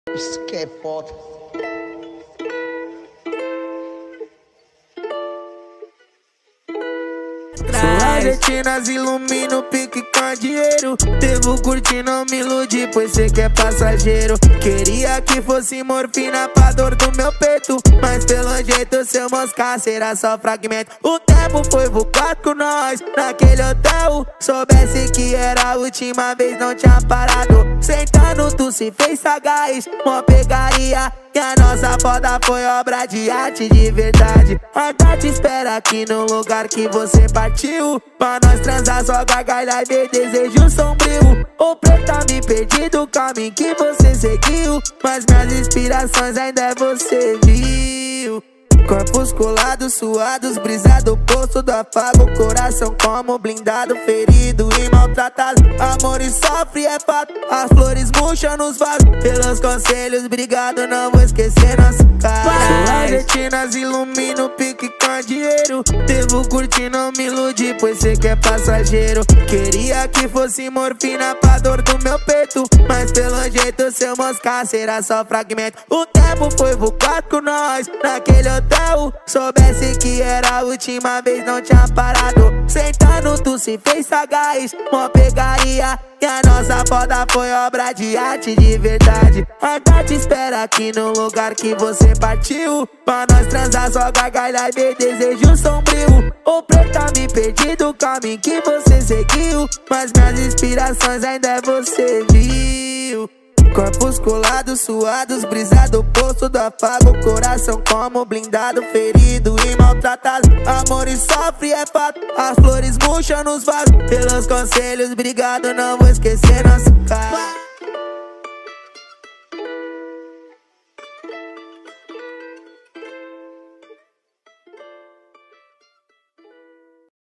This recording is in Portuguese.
Isso que é foda. Suas retinas ilumina o pique com dinheiro. Devo curtir, não me iludir, pois cê que é passageiro. Queria que fosse morfina pra dor do meu peito, mas pelo jeito seu moscar será só fragmento. O tempo foi voar com nós naquele hotel. Soubesse que era a última vez, não tinha parado. Sentando tu se fez sagaz, mó pegaria. E a nossa foda foi obra de arte de verdade. Ainda te espera aqui no lugar que você partiu, pra nós transar só gargalhar e ver desejo sombrio. O preta me perdi do caminho que você seguiu, mas minhas inspirações ainda é você, viu? Corpos colados, suados, brisado, posto do afago. Coração como blindado, ferido e maltratado. Amor e sofre é fato, as flores murcham nos vasos. Pelos conselhos, obrigado, não vou esquecer nosso cara. Suas retinas iluminam o pique com dinheiro. Devo curtir, não me iludir, pois cê que é passageiro. Queria que fosse morfina pra dor do meu peito, mas pelo jeito seu moscar será só fragmento. O tempo foi voar com nós naquele hotel. Soubesse que era a última vez, não tinha parado. Sentando tu se fez sagaz, mó pegaria. E a nossa foda foi obra de arte de verdade. Ainda te espera aqui no lugar que você partiu, pra nós transar só gargalhar e ver desejo sombrio. O preta me perdi do caminho que você seguiu, mas minhas inspirações ainda é você, viu? Corpos colados, suados, brisado, posto do afago. Coração como blindado, ferido e maltratado. Amor e sofre é fato, as flores murcham nos vasos. Pelos conselhos, obrigado, não vou esquecer nosso cara.